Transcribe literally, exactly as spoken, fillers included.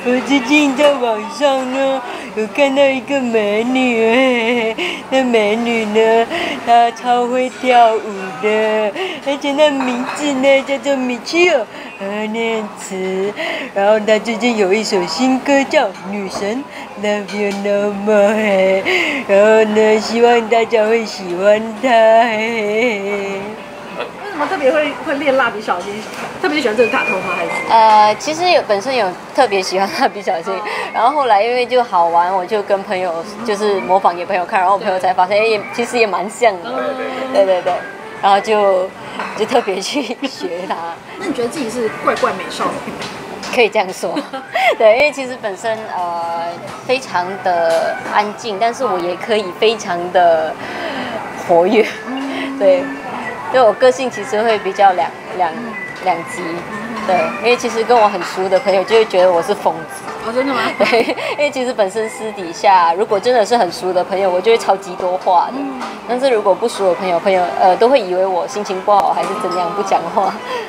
我最近在网上呢有看到一个美女，那美女呢，她超会跳舞的，而且那名字呢叫做米切尔何念慈，然后她最近有一首新歌叫《女神 Love You No More》，然后呢，希望大家会喜欢她。 为什么特别会会练蜡笔小新？特别喜欢这个卡通吗？还是？ 呃，其实有本身有特别喜欢蜡笔小新，然后后来因为就好玩，我就跟朋友就是模仿给朋友看，然后我朋友才发现，哎，也其实也蛮像的，对对对，然后就就特别去学它。 那你觉得自己是怪怪美少女？ 可以这样说，对，因为其实本身呃非常的安静，但是我也可以非常的活跃，对。对我个性其实会比较两两两极，对，因为其实跟我很熟的朋友就会觉得我是疯子。 哦，真的吗？ 对，因为其实本身私底下，如果真的是很熟的朋友，我就会超级多话的。但是如果不熟的朋友，朋友呃都会以为我心情不好还是怎样不讲话。